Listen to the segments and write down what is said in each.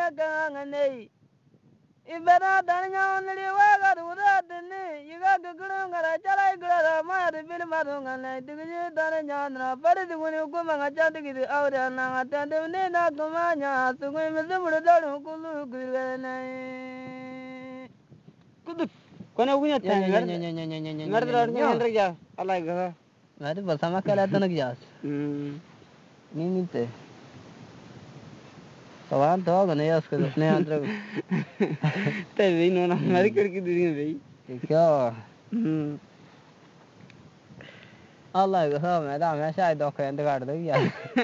kangane ibera danya onli waga duda tene yiga guguru ngara chalai gura ma de bil marungane digje danya na pare diguni kuma ngacha digi awra na ngata de ne na kumanya sugui mizumur dalu kulu gurene kudu kona punya tanggar ngerti ngerti ya alai gak ngerti bersama kalian tuh jas ini teh kawan tuh kan ya sekarang nih antara tapi nona mari kerja diri nih क्या Allah को सब मैं तो हमेशा ही धोखे अंदर काट दो यार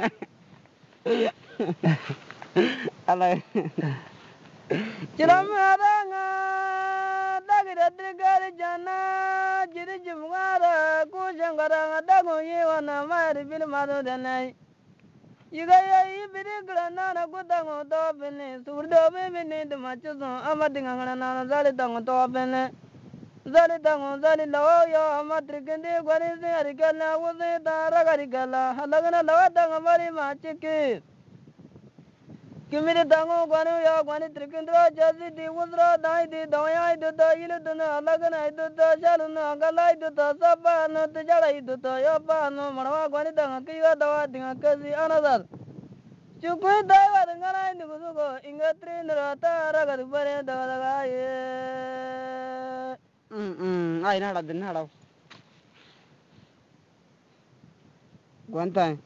Allah चलो मेरा ना दागी रद्द कर जाना जिरे जुगारा कुछ अंगारा दागो ये वाना मार बिल मारो देना ये गया ये बिरे गलना ना कुदांगो तो बने सुरदो बने दमाचो तो अमदिंगा गलना ना जाले दांगो तो बने Zali dango zali lawa ya amatri kende gwani se arikala wuze tara garikala halagana lawa dango mari machike kimiri dango gwani ya gwani trikindra jasi di wuzra dai di dawaya idu ta ilu tuna halagana idu ta shaluna agala idu ta sapa no tijara idu ta yopa no marwa gwani dango kiwa dawa dinga kasi anadar Chukui daiwa dengana idu kusuko ingatri nira tara garibare dawa daga ye ay nada din nada guanta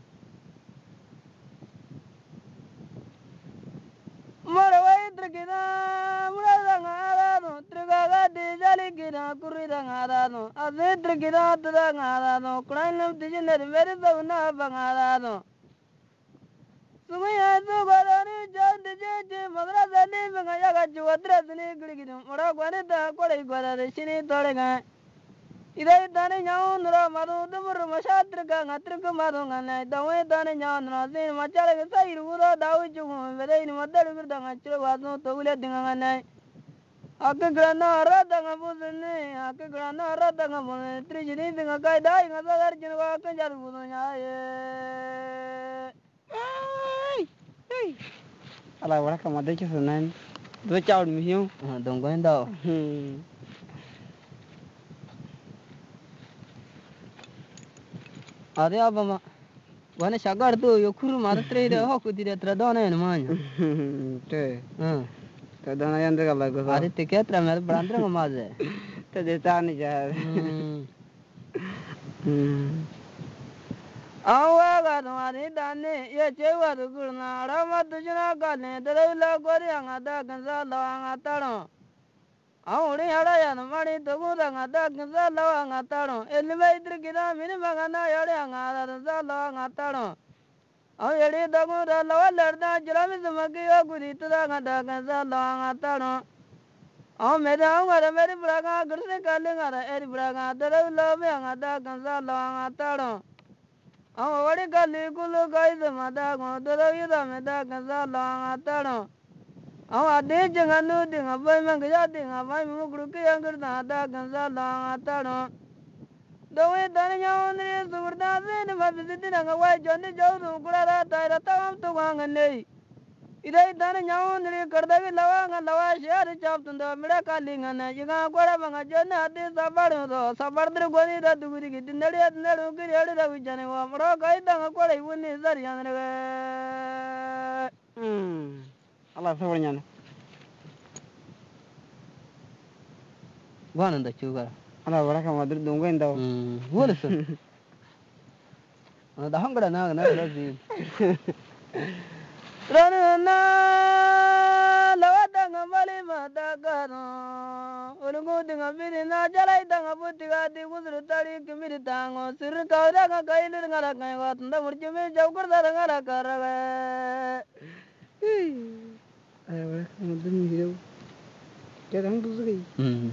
Marawai trikina muradangara trigaga dijali kina kuridangara no ase trikina tudangara no kunainam tijiner meri sauna bangara no Sumaya sugarani jandi jeje madrasa ni bangaya ga juwadra sini guriginu mura gwanita kodai gwadare shini tolega Idai tane nyau nura maru dumur mashatrika ngatrika maru ngane dawe tane nyau nura sin machala ke sai rura dawi chungu bere ini madaru gurda ngachira wasu togule dinga ngane Ake grana arata ngabusene ake grana arata ngabusene trijini dinga kai dai ngasadar jinwa kenjar budunya ye ala wala kama de sunan do chaud mi hiu dong goin dao Ade abama wane shagar tu yokuru maratre ide ho kudire tradona en manya te tradona yande kala go Ade teketra mer brandra ngamaze te de tani ja Awa ga tumari dane ye chewa tu kurna rama tujuna kane darula kori angada kansa lawa ngataro Auri hara ya namari tugura ngata kansa lawa ngataro elime idri kira mini magana yare angada kansa lawa ngataro Aw yare tugura lawa larda jirami samaki yo kuri tura ngata kansa lawa ngataro Aw mere angara mere braga gurse kale ngara eri braga darula me angada kansa lawa ngataro Aw wadi kali kulu kai samada ngodoro yuda meda kansa lawa ngataro Aw ade janganu dinga bai mangya dinga bai mugru ke angir nada kansa lawa ngataro Dawe tanya ondri suburda sene mabisiti nanga wai joni jawru kurara taira tawam tuwanga nei Idai tanya ondri kardavi lawa nga lawa shari chaptunda mira kali ngana yiga kwara manga joni ade sabaru do sabardri goni da duguri giti nari at naru kiri adi da wijane wa mara kai tanga kwara iwuni sari yanre ala sabarnya Gwana da chuga ala wala kama dur dongo indao wala su da hangara na na lazi Rana lawada ngamali madagano Ulungu dinga biri na jalai tanga putiga di kusuru tari kimiri tango Siri kauda nga kailir ngara kai watanda murjime jaukur dara ngara karaga ala wala kama dur hiu jarang tuh sih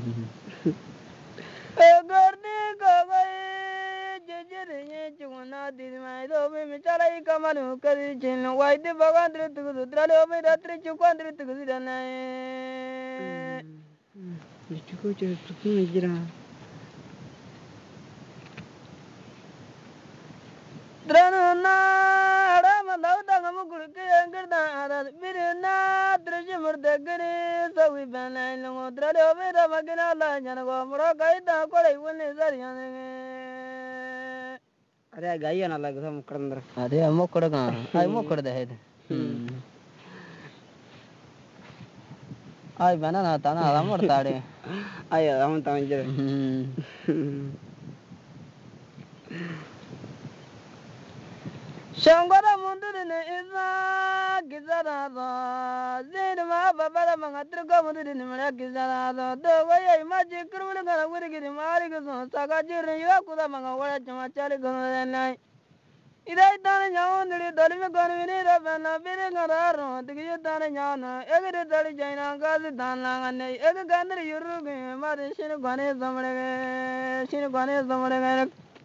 Gardi kagai jejerinya cuma di mai dobe mencari kamalu kari chin wai di bagan tri tugu sutra dobe datri cukuan tri tugu sidana cukup jadi tuh aja Drana ada malau tanga nga mukul ke ngirda ara birina trish murdagri sawi bana lungo drale obera magina la jana go mura gaida kole wone zariyan अरे गाई ना लग सब मुकड़ अंदर अरे मुकड़ का आई मुकड़ दे आई बना ना ताना आला मरताड़े आई हम तांजर Shangwara munduri ne isa gizara zo zini ma babara manga trika munduri ne mara gizara zo do waya ima jikir muli gana wiri giri maari gizo saka jirni yuwa kuda manga wara chuma chali gono renai ida itane nyawo ndiri dolimi gono vini rabana biri ngara arno digi yutane nyawo no egiri dali jaina gazi dan langane egi gandiri yurugi mari shini gwane zamurege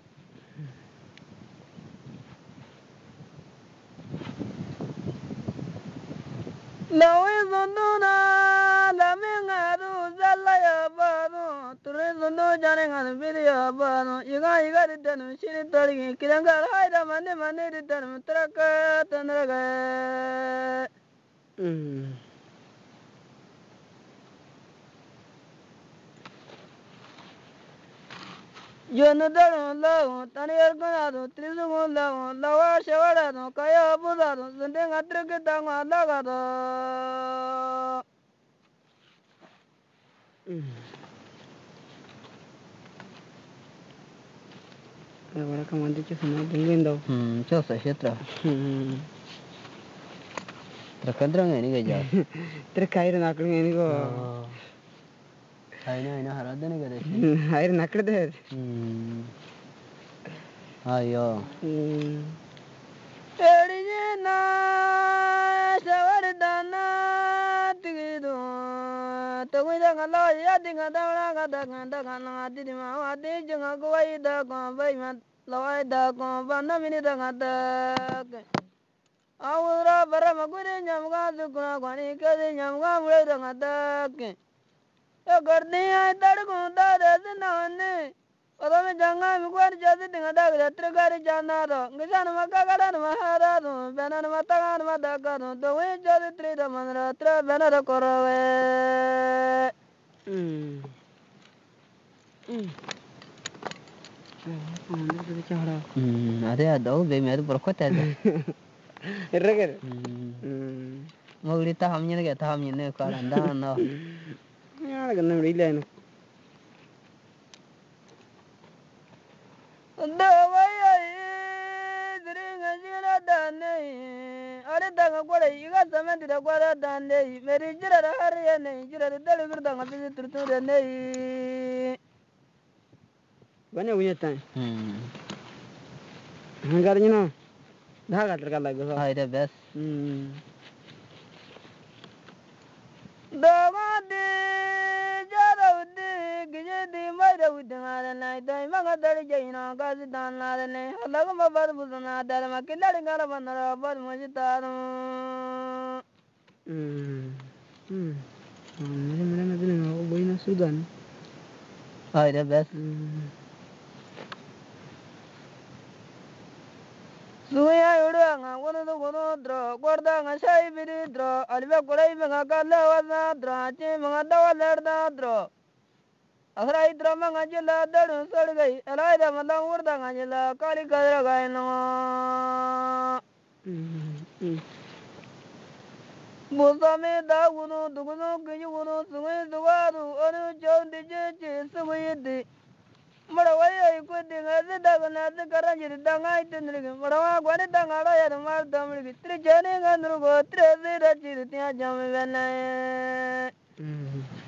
Lawi zunduna lamingaru zalla ya banu turi zundu jane ngadu bidi ya banu iga ritanu shini tarigi kirangar haida mani ritanu traka tandraga Yonu daru lawu tani ergunadu trisungu lawu lawa shawaradu kaya budadu zundinga triki tangwa lagadu बड़ा command के सुना दूंगे इंदो चौसा क्षेत्र terkadang ini gak jauh terkait nakal ini kok Aina harada nih gak air nakal deh ayo Terinya na sawadana tigidu Tunggu jangan lo ya tinggal dalam katakan adi di mau adi jangan kau ida kau bayi mat lo ida kau bana mini jangan tak Awura bara magure nyamga sukuna kwani kade nyamga mule jangan tak Ya gardi ay tadku tada sinane Odame jangan mikuar jadi tinggal dak jatra gari janaro ngisan makakaran maharado benan matakan madakano dowe jadi trida manra tra benar korawe Ada be mer berkot ada Irregular. Mogli tahamnya nih tahamnya nih karandan no Ya ganna merilah ini Dawaya dringa jira dane Are danga kwara iga sama tidak kwara dane Meri jira hari ya nih jira dali berdanga bisi terture nih Banyak punya tan Hangarnya no Dhaga terkala gitu Ada bes Damadi jarawdi gijedi mayrawdi ngarana dai manga dari jaina gazi dan narane halaga mabar buzuna dar makilari ngara bandara bar mujitaru Mera nadine no boina Sudan Ada bes Suya yuranga wono dro gorda nga sai biri dro alba korai menga kala wazna dro chi menga dawalar da dro Asrai dro menga jila daru sar gai alai da malang urda nga jila kali kadra gai no Busame da gunu dugunu kiji gunu sungai duwaru anu chaundi jeche sungai di Marawaya ikuti ngazi daga nazi karanjiri danga itindrigi Marawa gwani danga raya dumar damrigi Tri jani ngandrugo tri zira chiri tiya jami benaye